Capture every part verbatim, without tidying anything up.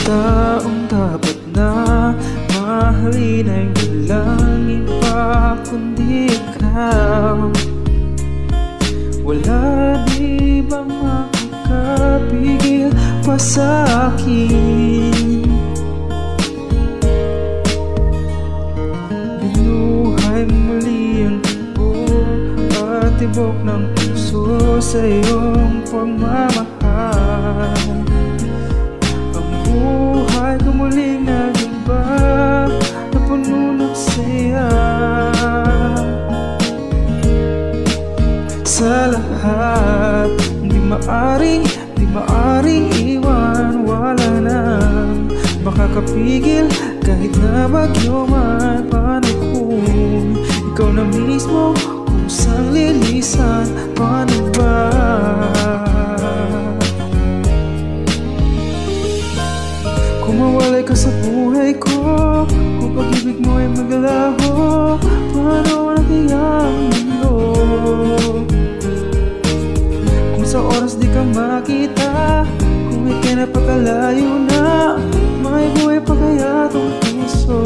taong dapat na mahalin ay walang iba kundi ikaw. Wala di bang makakapigil pa sa akin? Binuhay muli ang takbo at tibok ng puso sa iyong pagmamahal. Ang buhay ko muling nag-iba na puno ng saya. Sa lahat, di maaring, di maaring iwan. Wala na makakapigil kahit na bagyo man. Paano kung ikaw na mismo kusang lilisan? Paano ba? Kung mawalay ka sa buhay ko, kung pag-ibig mo ay maglaho, paano na kaya ang mundo? Kung sa oras di ka makita, kung ika'y napakalayo na, may buhay pa kaya tong puso?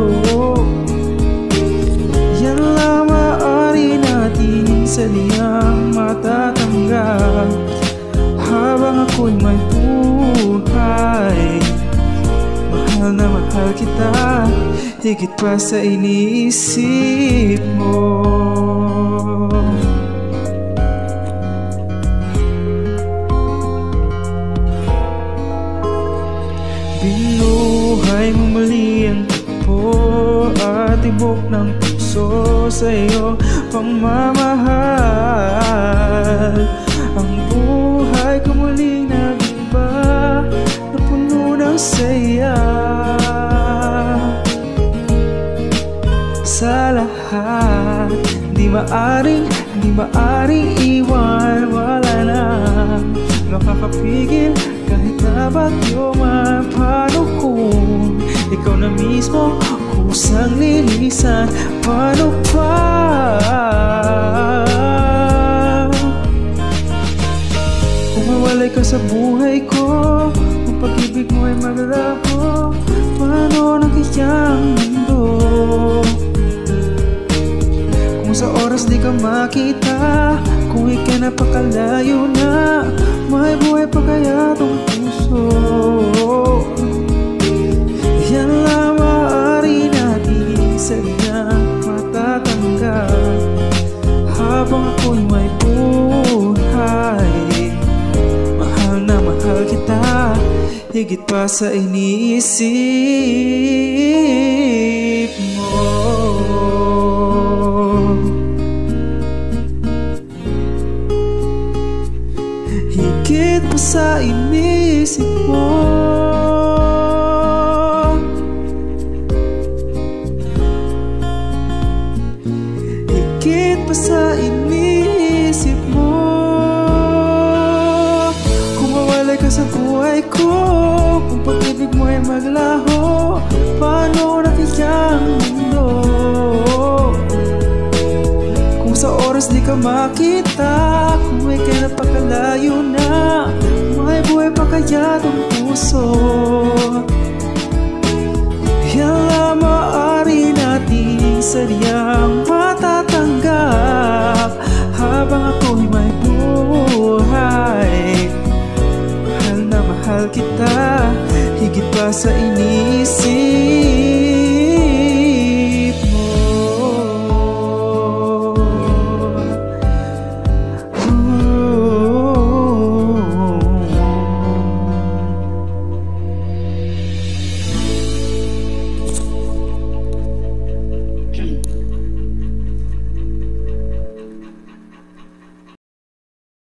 Yan lang maaari natin sadyang matatanggap habang ako'y may buhay. Mahal na mahal kita, higit pa sa iniisip mo. Binuhay mo muli ang takbo at tibok ng puso sa iyong pagmamahal. Ang buhay ko muling nag-iba na puno ng saya. Sa lahat, di maaring, di maaring iwan. Wala na makakapigil kahit na bagyo man. Paano kung ikaw na mismo kusang lilisan? Paano pa? Kung mawalay ka sa buhay ko, kung pag-ibig mo ay maglaho, paano na kaya ang mundo? Kung sa oras di ka makita, kung ika'y napakalayo na, may buhay pa kaya tong puso? Yan lang maaari natin sadyang matatanggap habang ako'y may buhay. Mahal na mahal kita, higit pa sa iniisip mo. Higit pa sa inisip mo. Higit pa sa inisip mo. Kung mawalay ka sa buhay ko, kung pag-ibig mo ay maglaho, paano na kaya ang mundo? Kung sa oras di ka makita, kung ika'y napakalayo na, may buhay pa kaya tong puso? Yan lang maaari natin sadyang matatanggap habang ako'y may buhay. Mahal na mahal kita, higit pa sa inisip